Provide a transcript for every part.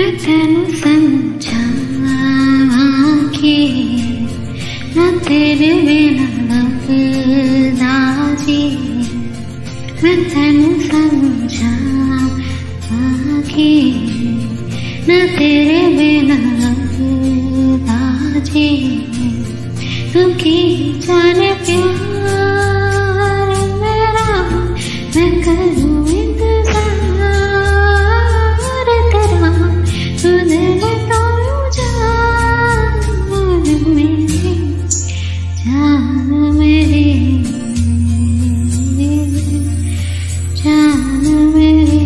मैं तेनू समझावां कि ना तेरे बिना लगदा जी। मैं तेनू समझावां कि ना तेरे बिना लगदा जी। तू की जाने प्यार मेरा, मैं करूं इंतजार तेरा। तू दिल तो जान मेरी, जान मेरी, जान मेरी।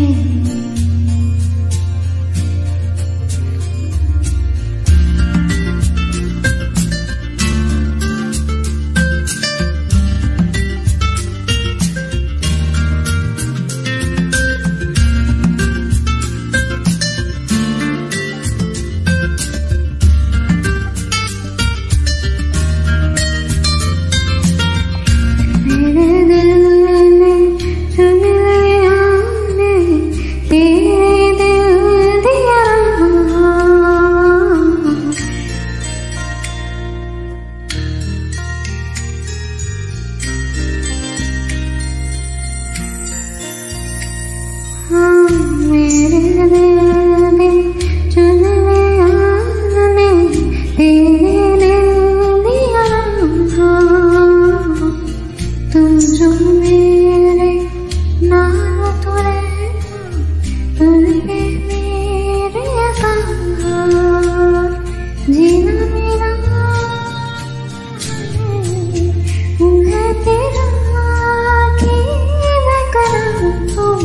मेरे दिल ने चुन लिया ने तेरे दिल दिया। तुम जो मेरे नाम तो रहना, तुमने मेरे साथ जीना मेरा है तेरा कि मैं करूं तुम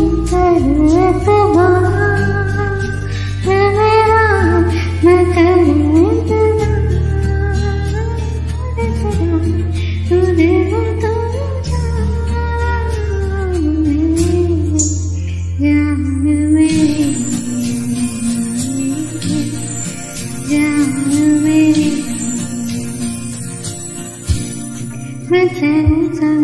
मैं तेनू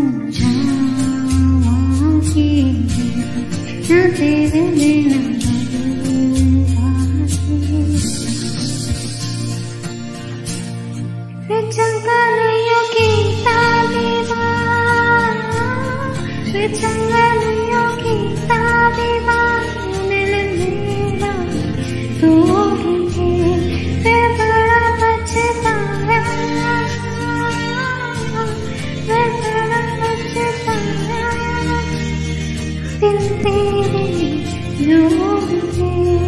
समझावां कि ना तेरे बिना लगदा। चंगालियों की ताबीबान, चंगालियों की ताबीबान मिल मेरा तो मुझे मैं बड़ा पछताया, मैं बड़ा पछताया। दिल तेरे जो मुझे